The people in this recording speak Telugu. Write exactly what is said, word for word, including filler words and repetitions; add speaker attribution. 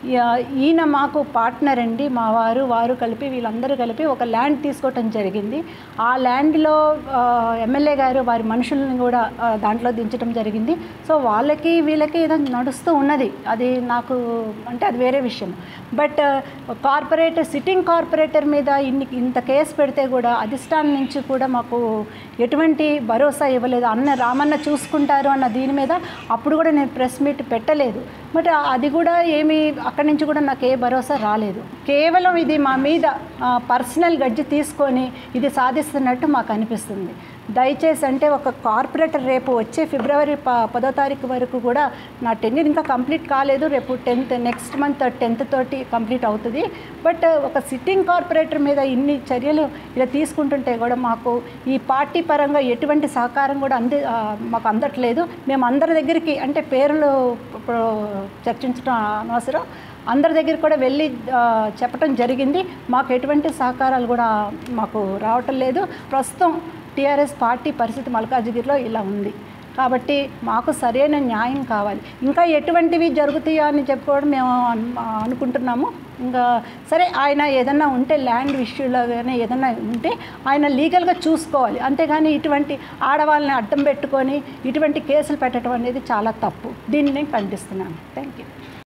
Speaker 1: ఈయన మాకు పార్ట్నర్ అండి, మా వారు వారు కలిపి వీళ్ళందరూ కలిపి ఒక ల్యాండ్ తీసుకోవటం జరిగింది. ఆ ల్యాండ్లో ఎమ్మెల్యే గారు వారి మనుషుల్ని కూడా దాంట్లో దించడం జరిగింది. సో వాళ్ళకి వీళ్ళకి ఏదో నడుస్తూ ఉన్నది, అది నాకు అంటే అది వేరే విషయం. బట్ కార్పొరేటర్ సిట్టింగ్ కార్పొరేటర్ మీద ఇన్ని ఇంత కేసు పెడితే కూడా అధిష్టానం నుంచి కూడా మాకు ఎటువంటి భరోసా ఇవ్వలేదు. అన్న రామన్న చూసుకుంటారు అన్న దీని మీద అప్పుడు కూడా నేను ప్రెస్ మీట్ పెట్టలేదు. బట్ అది కూడా ఏమి అక్కడి నుంచి కూడా నాకు ఏ భరోసా రాలేదు. కేవలం ఇది మా మీద పర్సనల్ గడ్జి తీసుకొని ఇది సాధిస్తున్నట్టు మాకు అనిపిస్తుంది. దయచేసి అంటే ఒక కార్పొరేటర్ రేపు వచ్చే ఫిబ్రవరి ప పదో తారీఖు వరకు కూడా నా టెన్యూర్ ఇంకా కంప్లీట్ కాలేదు. రేపు టెన్త్ నెక్స్ట్ మంత్ టెన్త్ తోటి కంప్లీట్ అవుతుంది. బట్ ఒక సిట్టింగ్ కార్పొరేటర్ మీద ఇన్ని చర్యలు ఇలా తీసుకుంటుంటే కూడా మాకు ఈ పార్టీ పరంగా ఎటువంటి సహకారం కూడా అంది మాకు అందట్లేదు. మేము అందరి దగ్గరికి అంటే పేర్లు చర్చించడం అనవసరం, అందరి దగ్గర కూడా వెళ్ళి చెప్పడం జరిగింది. మాకు ఎటువంటి సహకారాలు కూడా మాకు రావటం లేదు. ప్రస్తుతం టీఆర్ఎస్ పార్టీ పరిస్థితి మల్కాజ్గిరిలో ఇలా ఉంది కాబట్టి మాకు సరైన న్యాయం కావాలి. ఇంకా ఎటువంటివి జరుగుతాయో అని చెప్పుకోవడం మేము అనుకుంటున్నాము. ఇంకా సరే, ఆయన ఏదన్నా ఉంటే ల్యాండ్ ఇష్యూలో కానీ ఏదన్నా ఉంటే ఆయన లీగల్గా చూసుకోవాలి, అంతేగాని ఇటువంటి ఆడవాళ్ళని అడ్డం పెట్టుకొని ఇటువంటి కేసులు పెట్టడం అనేది చాలా తప్పు. దీన్ని నేను ఖండిస్తున్నాను. Thank you.